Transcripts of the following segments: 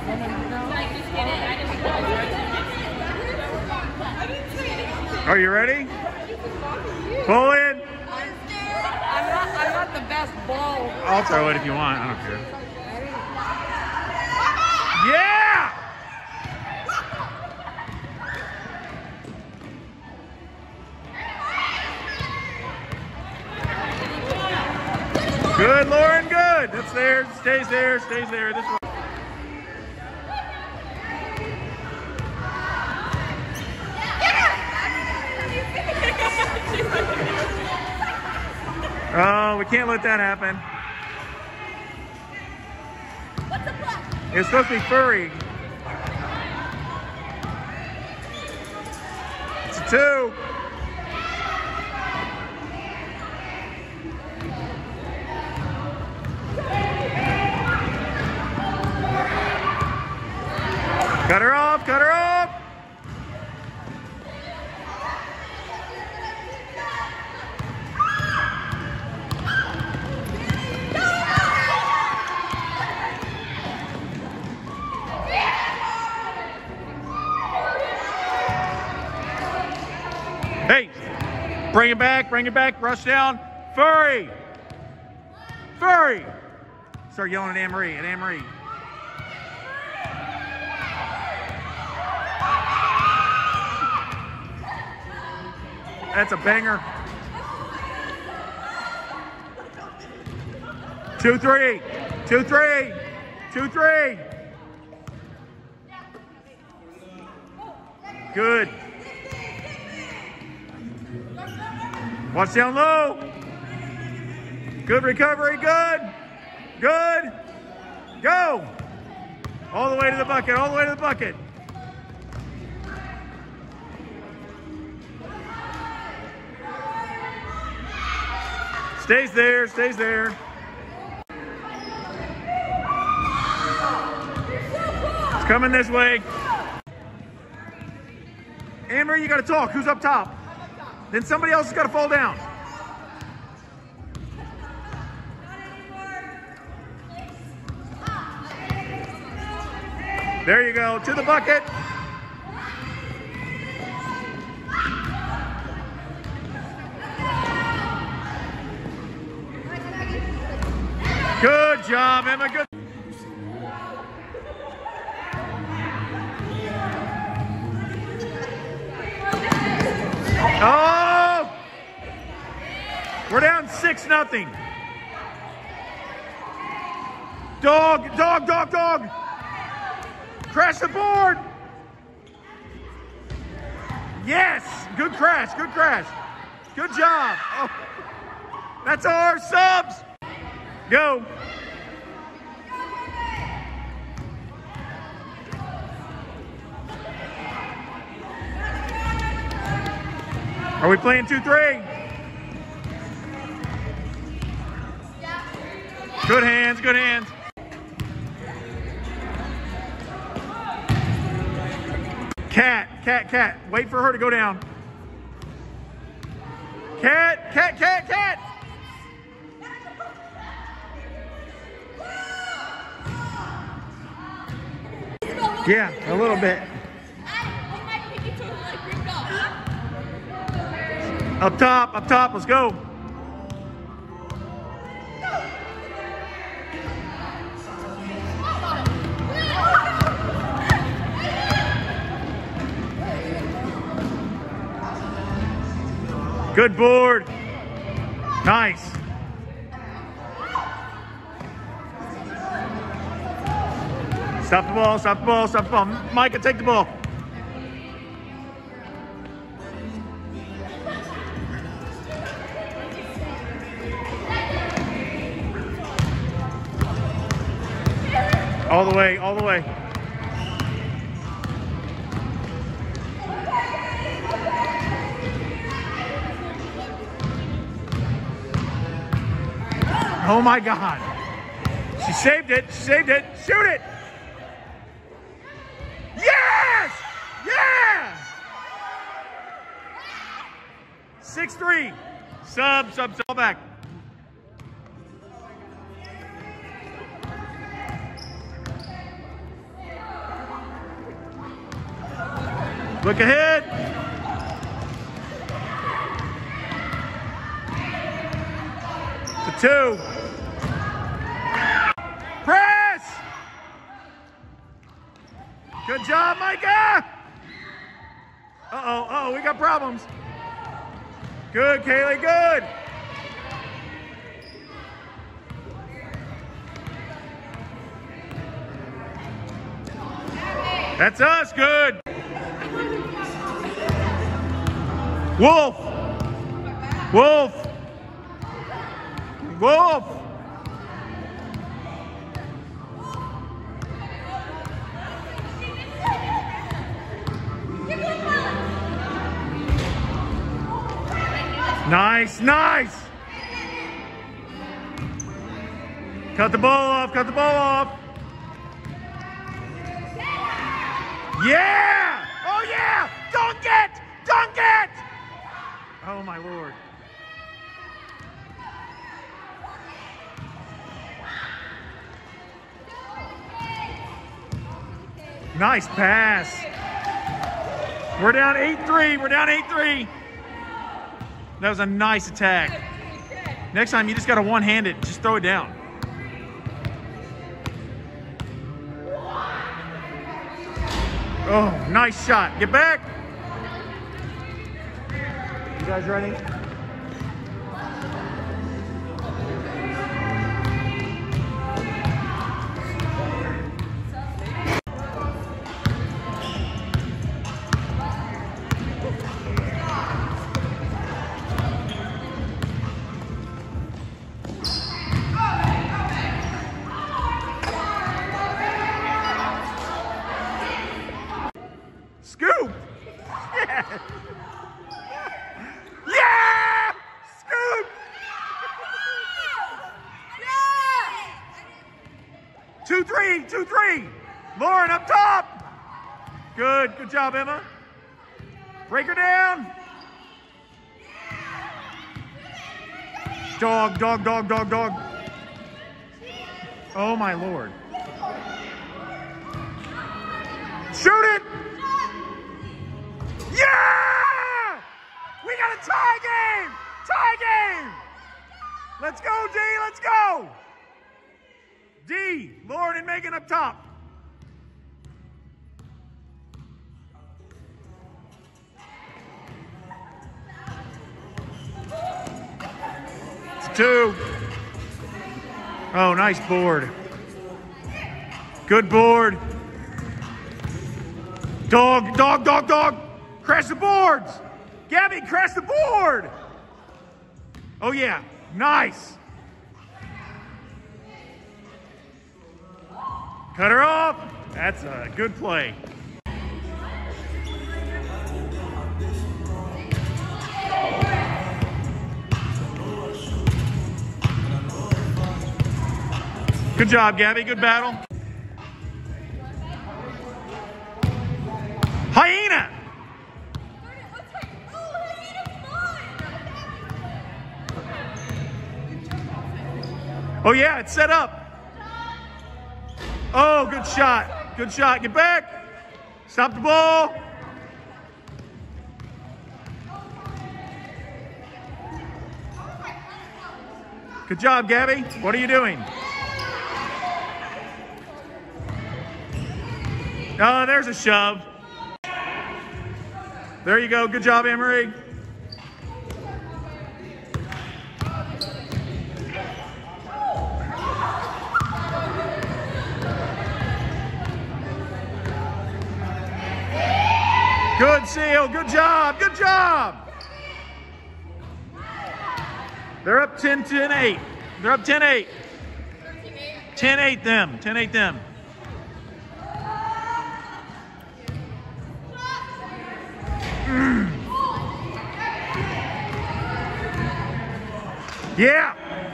Are you ready? Pull in. I'm not the best ball. I'll throw it if you want. I don't care. Yeah! Good, Lauren, good. That's there. Stays there. Stays there. This one. Oh, we can't let that happen. What's the play? It's supposed to be furry. It's a 2. Cut her off, cut her off. Hey, bring it back, rush down. Furry! Furry! Start yelling at Anne-Marie, That's a banger. 2-3, 2-3, 2-3. Good. Watch down low. Good recovery, good. Good. Go. All the way to the bucket, all the way to the bucket. Stays there, stays there. It's coming this way. Anne-Marie, you got to talk. Who's up top? Then somebody else has got to fall down. There you go. To the bucket. Good job, Emma. Good. Oh! We're down 6-0. Dog, dog, dog, dog. Crash the board. Yes. Good crash, good crash. Good job. Oh. That's our subs. Go. Are we playing 2-3? Good hands, good hands. Cat. Wait for her to go down. Cat. Yeah, a little bit. Up top, let's go. Good board. Nice. Stop the ball, stop the ball, stop the ball. Micah, take the ball. All the way, all the way. Oh my God. She saved it, shoot it. Yes! Yeah! 6-3. Sub, all back. Look ahead. To 2. Press. Good job, Micah. Uh-oh, we got problems. Good, Kaylee, good. That's us, good. Wolf. Wolf. Wolf. Nice, nice. Cut the ball off, cut the ball off. Yeah! Oh yeah! Dunk it! Dunk it! Oh my Lord. Nice pass. We're down 8-3. We're down 8-3. That was a nice attack. Next time you just got to one-hand it. Just throw it down. Oh, nice shot. Get back. You guys ready? Scoop! Yeah! Yeah! Scoop! Yeah! 2-3, 2-3. Lauren up top. Good, good job, Emma. Break her down. Dog, dog, dog, dog, dog. Oh my Lord. Shoot it! Yeah! We got a tie game! Tie game! Let's go, D, let's go! D, Lauren and Megan up top. It's 2. Oh, nice board. Good board. Dog, dog, dog, dog. Crash the boards. Gabby, crash the board. Oh, yeah. Nice. Cut her off. That's a good play. Good job, Gabby. Good battle. Hyena! Oh yeah, it's set up. Oh, good shot. Good shot. Get back. Stop the ball. Good job, Gabby. What are you doing? Oh, there's a shove. There you go. Good job, Emery. Good, Seal. Good job. Good job. They're up 10-8. They're up 10-8. 10-8 them. 10-8 them. Yeah.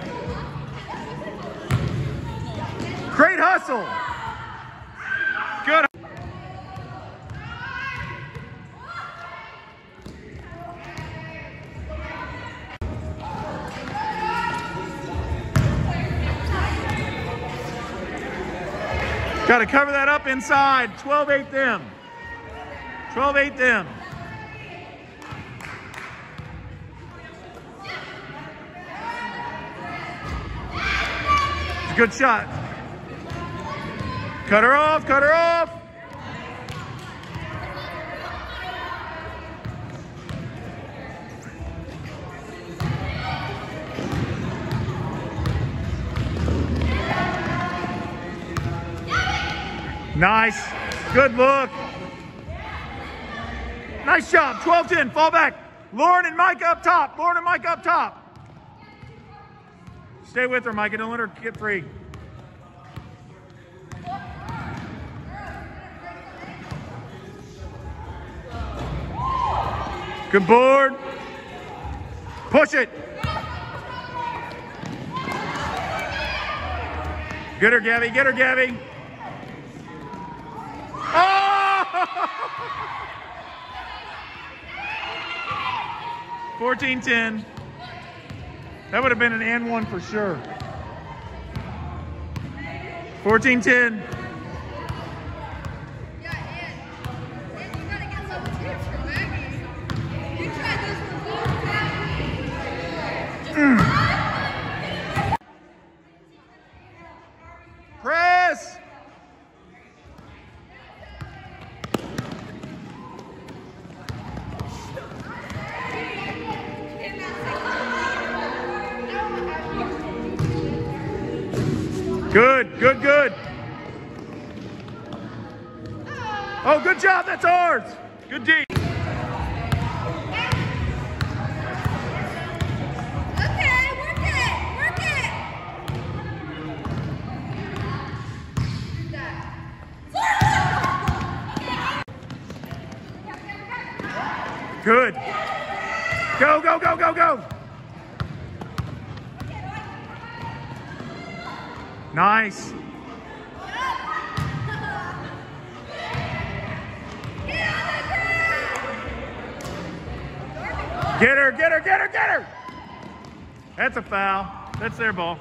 Great hustle. Good. Got to cover that up inside. 12-8 them. 12-8 them. It's a good shot. Cut her off, cut her off. Nice. Good look. Nice job. 12-10. Fall back. Lauren and Mike up top. Lauren and Mike up top. Stay with her, Mike. Don't let her get free. Good board. Push it. Get her, Gabby. Get her, Gabby. Oh! 14-10. That would have been an and one for sure. 14-10. Press. Good, good, good. Oh, good job. That's ours. Good D. Good. Go, go, go, go, go. Nice. Get her, get her, get her, get her. That's a foul. That's their ball.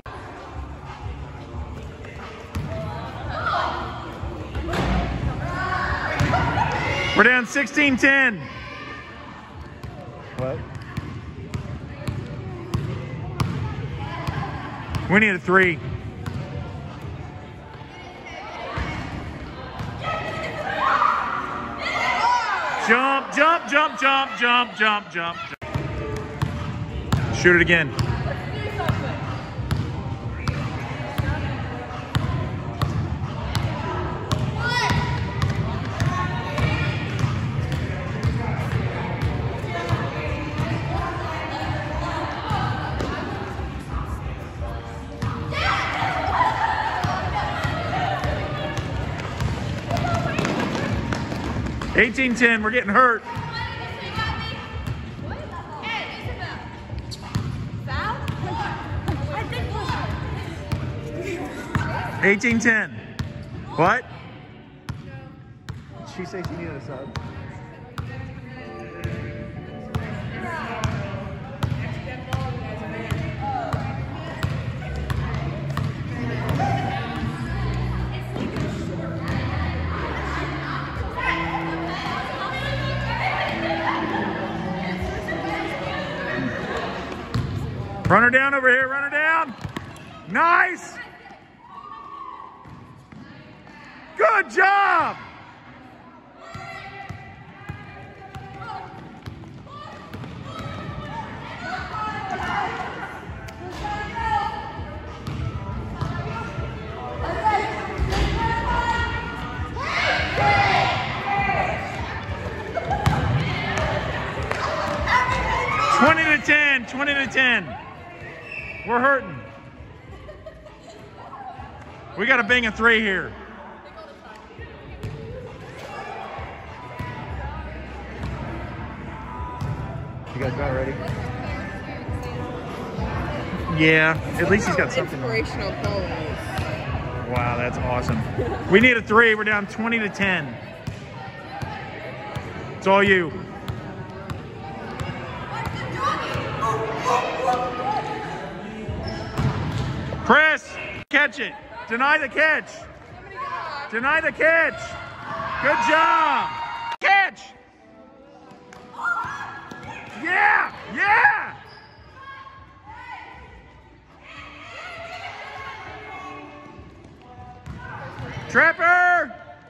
We're down 16-10. What? We need a 3. Jump, jump, jump, jump, jump, jump, jump, jump. Shoot it again. $18-10, we're getting hurt. 18-10. What? Did she say she needed a sub? Run her down over here, run her down. Nice. Good job. $20-10, 20-10. We're hurting. We got to bang a 3 here. You guys got it ready? Yeah, at least he's got something. Inspirational pose. Wow, that's awesome. We need a 3. We're down 20-10. It's all you. Chris, catch it. Deny the catch. Deny the catch. Good job. Catch. Trapper!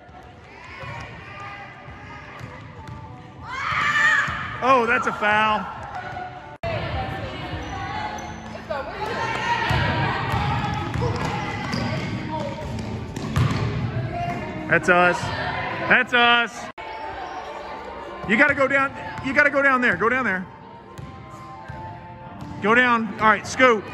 Oh, that's a foul. That's us. That's us. You got to go down. You got to go down there. Go down there. Go down. All right, scoop.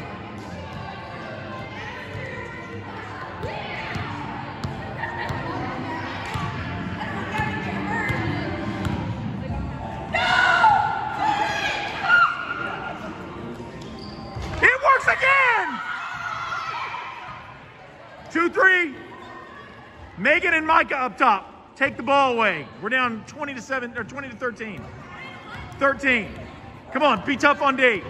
It works again. 2-3. Megan and Micah up top. Take the ball away. We're down 20-7 or 20-13. 13. Come on, be tough on D.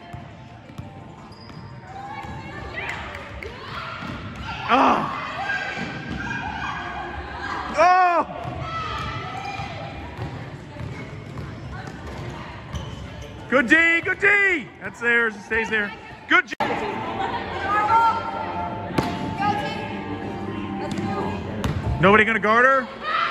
Oh. Oh. Good D, good D. That's theirs. It stays there. Good job. Nobody gonna guard her?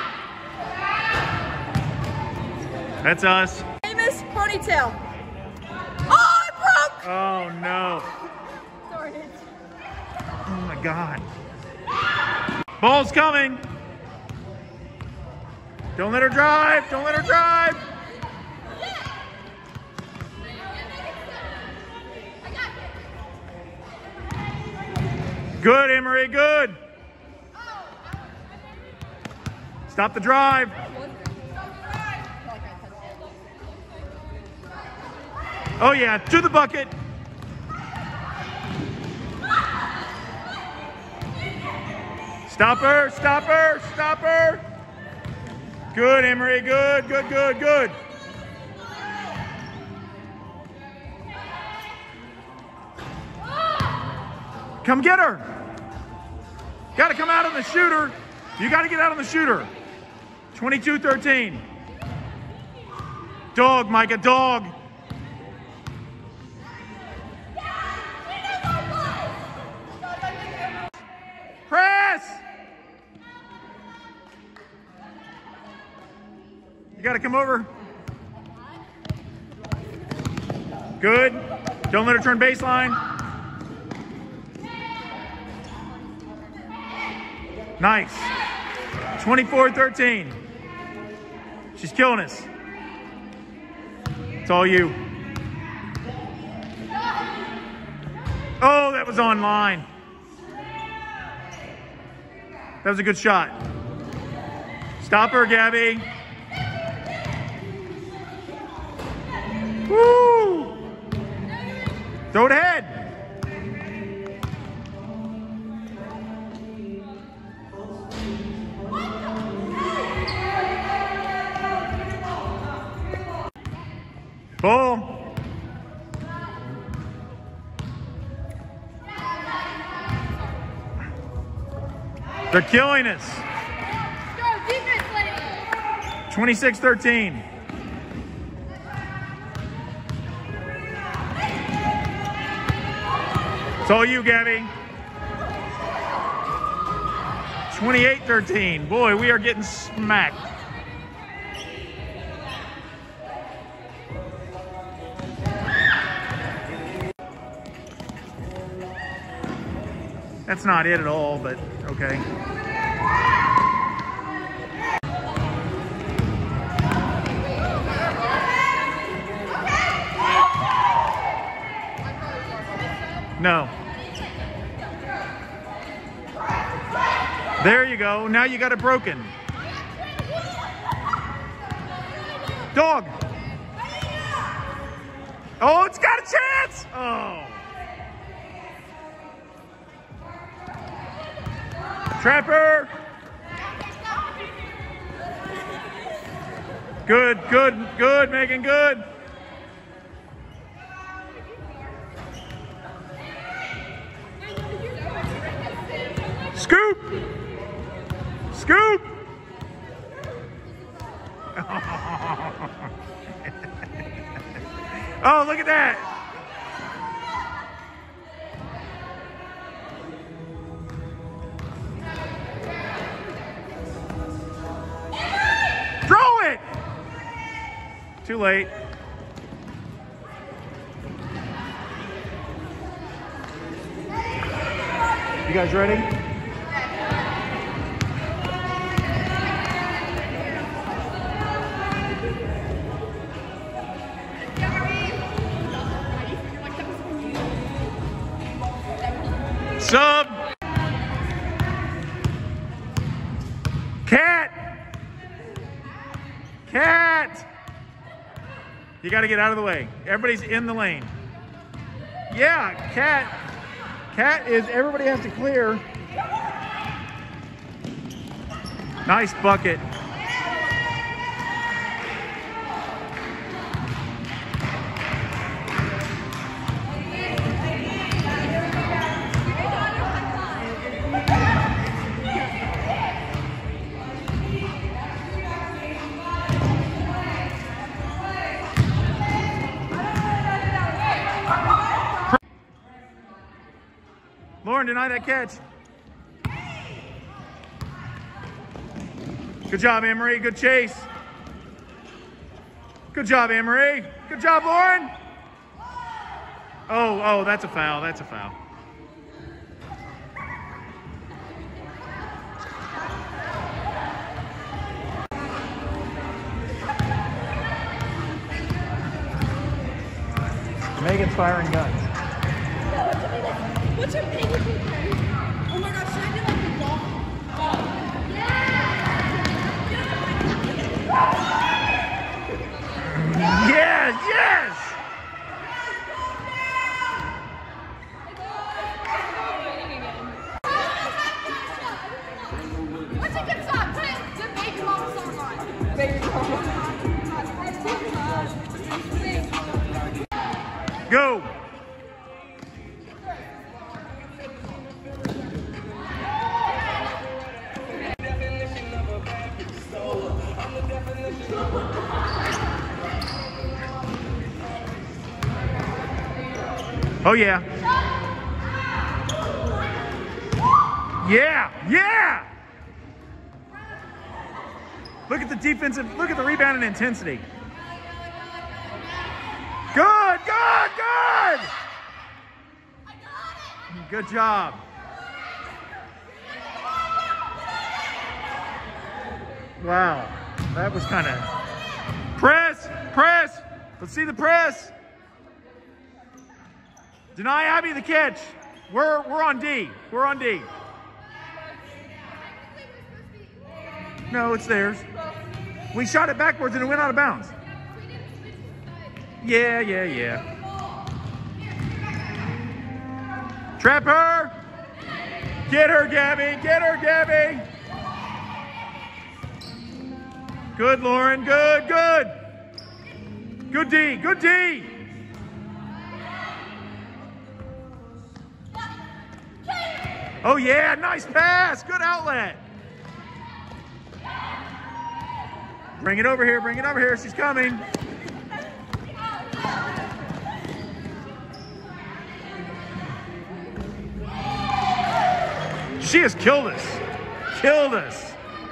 That's us. Famous ponytail. Oh, it broke! Oh no. Darn it. Oh my God. Ball's coming. Don't let her drive. Don't let her drive. Good, Emery, good. Stop the drive. Oh yeah, to the bucket. Stop her, stop her, stop her. Good, Emery, good, good, good, good. Come get her. Got to come out on the shooter. You got to get out on the shooter. 22-13. Dog, Micah, dog. Press. You got to come over. Good. Don't let her turn baseline. Nice. 24-13. She's killing us. It's all you. Oh, that was on line. That was a good shot. Stop her, Gabby. Woo! Throw it ahead. Ball. They're killing us. 26-13. It's all you, Gabby. 28-13. Boy, we are getting smacked. That's not it at all, but okay. No. There you go. Now you got it broken. Dog. Oh, it's got a chance. Oh. Trapper. Good, good, good, Megan, good. Scoop. Scoop. Oh, look at that. Too late. You guys ready? Sub. Cat. Cat. You got to get out of the way. Everybody's in the lane. Yeah, cat. Cat is, everybody has to clear. Nice bucket. Lauren, deny that catch. Good job, Emery. Good chase. Good job, Emery. Good job, Lauren. Oh, that's a foul. That's a foul. Megan's firing guns. What's your ping pong? Oh my gosh, should I do like a ball? Yes, yes! What's a good song? Put it to Baby Mama song on. Baby Mama. Go! Oh yeah. Yeah, yeah! Look at the defensive, look at the rebound and intensity. Good, good, good! Good job. Wow, that was kind of... Press, press! Let's see the press. Deny Abby the catch. We're on D. We're on D. No, it's theirs. We shot it backwards and it went out of bounds. Yeah. Trap her. Get her, Gabby. Get her, Gabby. Good, Lauren. Good, good. Good D. Good D. Oh yeah, nice pass. Good outlet. Bring it over here. Bring it over here. She's coming. She has killed us. Killed us.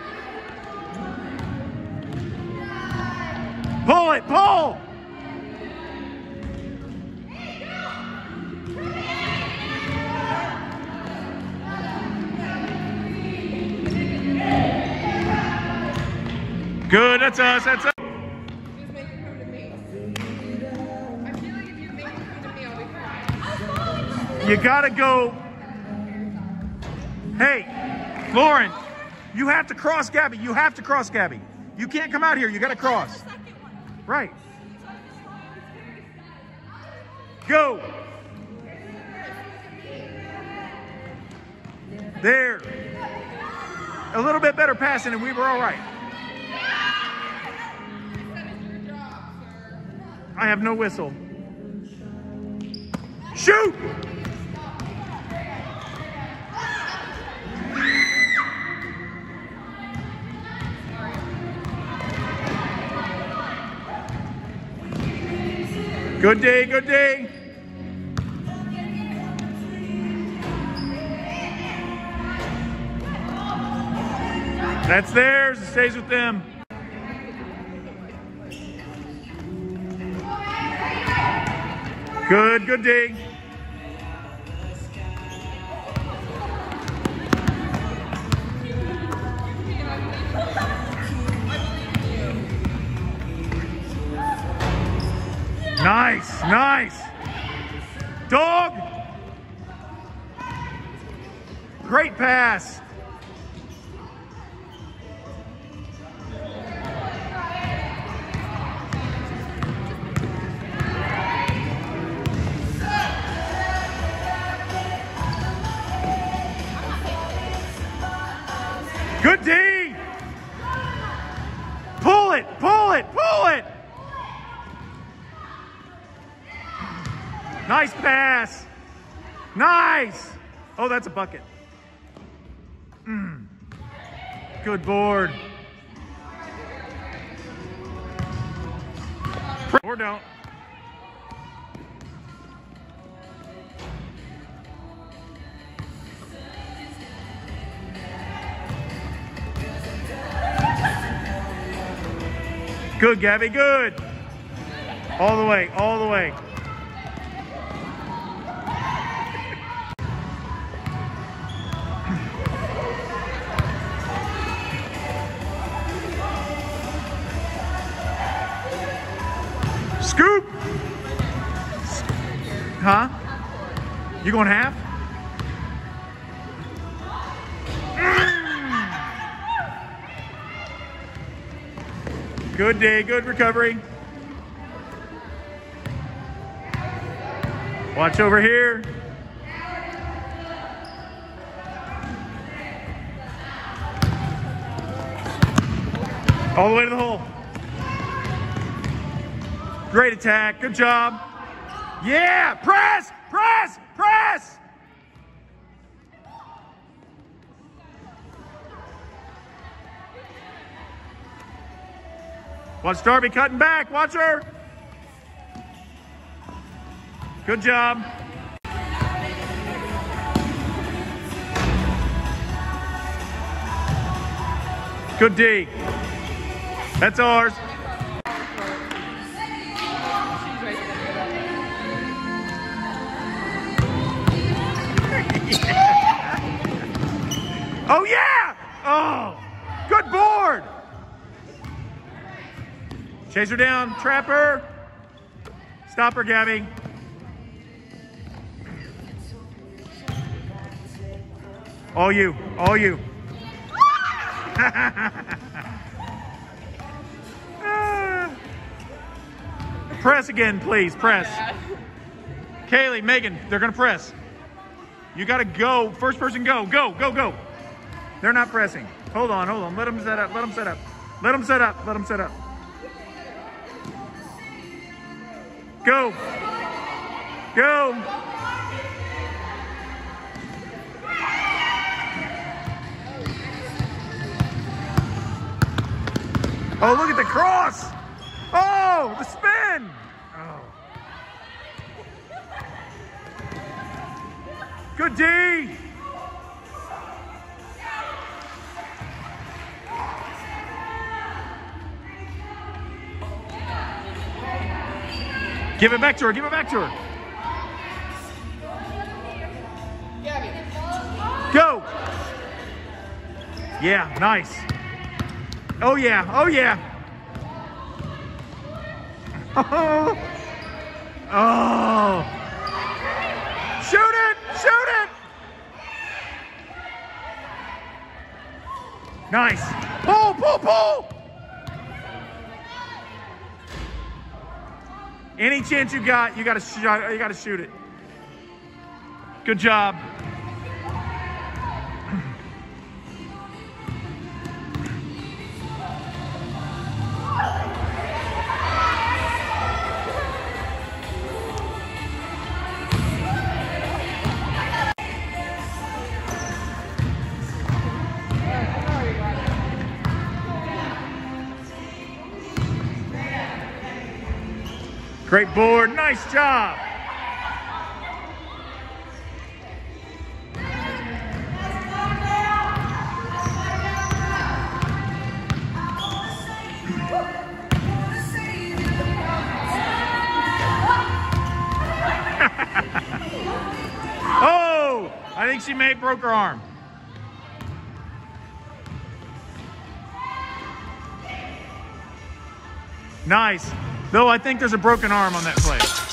Pull it. Pull. Good, that's us, that's us. Just make it come to me. I feel like if you make it come to me, I'll be fine. You gotta go. Hey, Lauren, you have to cross Gabby. You have to cross Gabby. You can't come out here, you gotta cross. Right. Go. There. A little bit better passing and we were all right. I have no whistle. Shoot! Good day, good day. That's theirs. It stays with them. Good, good D. Nice, nice. Dog. Great pass. Good D. Pull it, pull it, pull it. Nice pass. Nice. Oh, that's a bucket. Good board. Or don't. Good, Gabby, good. All the way, all the way. Scoop! Huh? You going half? Good day, good recovery. Watch over here. All the way to the hole. Great attack, good job. Yeah, press, press, press. Watch Darby cutting back, watch her. Good job. Good D. That's ours. Oh yeah! Oh, good board. Chase her down, trap her. Stop her, Gabby. All you, all you. Press again, please, press. Kaylee, Megan, they're gonna press. You gotta go, first person go, go, go, go. They're not pressing. Hold on, hold on, let them set up, let them set up. Let them set up, let them set up. Go. Go. Oh, look at the cross. Oh, the spin. Oh. Good D. Give it back to her, give it back to her. Go. Yeah, nice. Oh yeah, oh yeah. Oh. Oh. Shoot it, shoot it. Nice. Pull, pull, pull. Any chance you got, you gotta shoot it. Good job. Great board, nice job. think she may have broke her arm. Nice. Though I think there's a broken arm on that play.